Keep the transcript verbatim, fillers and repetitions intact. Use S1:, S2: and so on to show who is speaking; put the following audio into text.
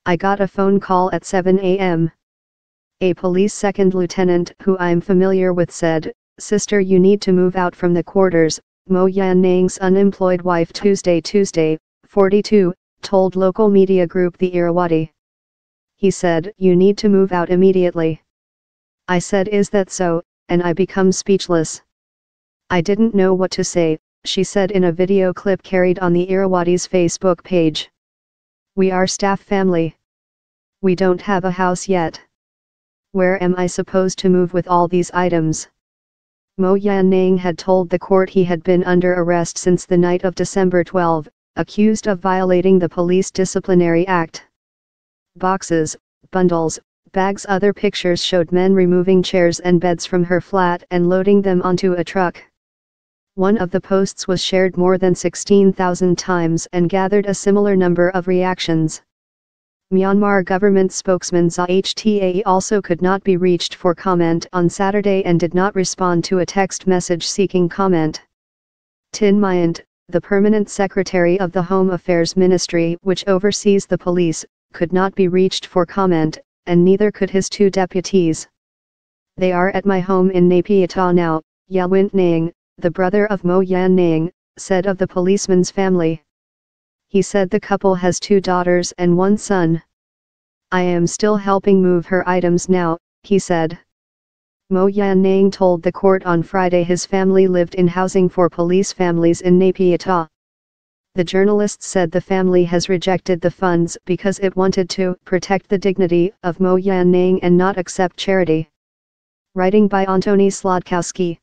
S1: I got a phone call at seven a m A police second lieutenant who I'm familiar with said, "Sister, you need to move out from the quarters." Moe Yan Naings' unemployed wife Tuesday Tuesday, forty-two, told local media group the Irrawaddy. He said, "You need to move out immediately." I said, "Is that so?" and I become speechless. I didn't know what to say, she said in a video clip carried on the Irrawaddy's Facebook page. "We are staff family. We don't have a house yet. Where am I supposed to move with all these items?" Moe Yan Naings had told the court he had been under arrest since the night of December twelfth, accused of violating the Police Disciplinary Act. Boxes, bundles, bags. Other pictures showed men removing chairs and beds from her flat and loading them onto a truck. One of the posts was shared more than sixteen thousand times and gathered a similar number of reactions. Myanmar government spokesman Zahta also could not be reached for comment on Saturday and did not respond to a text message seeking comment. Tin Myint, the permanent secretary of the Home Affairs Ministry which oversees the police, could not be reached for comment, and neither could his two deputies. "They are at my home in Naypyidaw now," Evicted Naing, the brother of Moe Yan Naings, said of the policeman's family. He said the couple has two daughters and one son. "I am still helping move her items now," he said. Moe Yan Naings told the court on Friday his family lived in housing for police families in Naypyidaw. The journalist said the family has rejected the funds because it wanted to protect the dignity of Moe Yan Naings and not accept charity. Writing by Antoni Slodkowski.